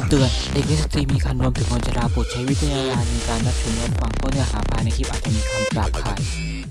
เตือนเด็กและสตรีมีครรภ์รวมถึงคนชราโปรดใช้วิจารณญาณในการรับชมรับฟังเพราะเนื้อหาภายในคลิปอาจจะมีคำหยาบคาย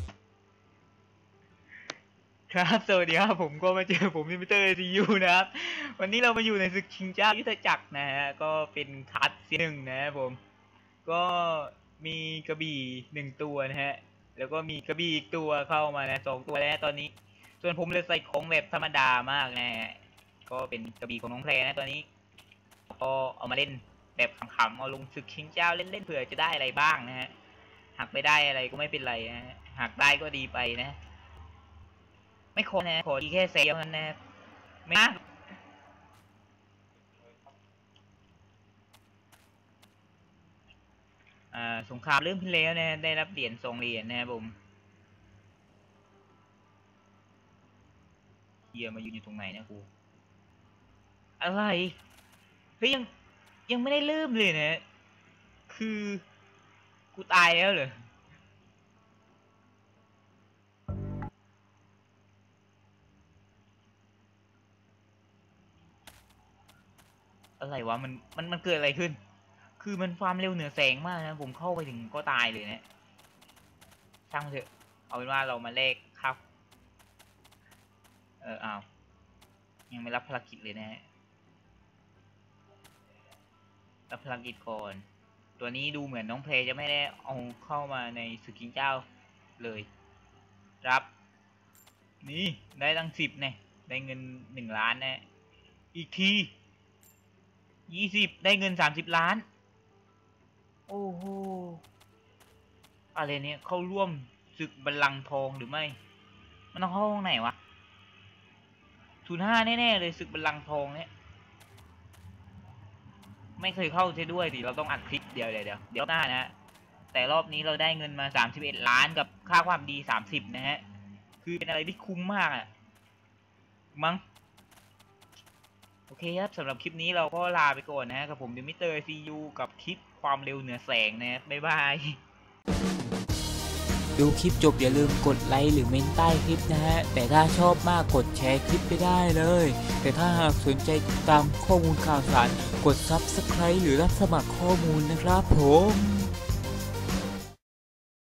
ครับสวัสดีครับผมก็มาเจอผมมิเตอร์ซียูนะครับวันนี้เรามาอยู่ในศึกชิงเจ้ายุทธจักรนะฮะก็เป็นคัสซี1นะครับผมก็มีกระบี่1ตัวนะฮะแล้วก็มีกระบี่อีกตัวเข้ามานะ2ตัวแล้วตอนนี้ส่วนผมเลยใส่ของแบบธรรมดามากนะฮะก็เป็นกระบี่ของน้องแพรนะตอนนี้ก็เอามาเล่นแบบขำๆเอาลงศึกชิงเจ้าเล่นๆเผื่อจะได้อะไรบ้างนะฮะหากไม่ได้อะไรก็ไม่เป็นไรนะฮะหากได้ก็ดีไปนะไม่ขอนะขอดีแค่เซลนั้นนะไม่มากสงครามเริ่มขึ้นแล้วนะได้รับเหรียญ2 เหรียญนะครับผมเฮียมายืนอยู่ตรงไหนนะกูอะไรเฮ้ยยังไม่ได้เริ่มเลยนะคือกูตายแล้วเหรออะไรวะมันเกิดอะไรขึ้นคือมันฟาร์มเร็วเหนือแสงมากนะผมเข้าไปถึงก็ตายเลยนะช่างเถอะเอาเป็นว่าเรามาเลขครับอ้าวยังไม่รับภารกิจเลยนะรับภารกิจก่อนตัวนี้ดูเหมือนน้องเพลจะไม่ได้เอาเข้ามาในศึกชิงเจ้าเลยรับนี่ได้ตั้ง10เนี่ยได้เงิน1 ล้านนะอีกที20ได้เงิน30 ล้านโอ้โหอะไรเนี่ยเข้าร่วมศึกบัลลังก์ทองหรือไม่มันต้องเข้าห้องไหนวะ05แน่ๆเลยศึกบัลลังก์ทองเนี่ยไม่เคยเข้าใช่ด้วยดิเราต้องอัดคลิปเดี๋ยวหน้านะแต่รอบนี้เราได้เงินมา31 ล้านกับค่าความดี30นะฮะคือเป็นอะไรที่คุ้มมากอ่ะมั้งโอเคครับสำหรับคลิปนี้เราก็ลาไปก่อนนะกับผมมิสเตอร์ซียูกับคลิปความเร็วเหนือแสงนะบ๊ายบายดูคลิปจบอย่าลืมกดไลค์หรือเมนใต้คลิปนะฮะแต่ถ้าชอบมากกดแชร์คลิปไปได้เลยแต่ถ้าหากสนใจติดตามข้อมูลข่าวสารกด Subscribe หรือรับสมัครข้อมูลนะครับผม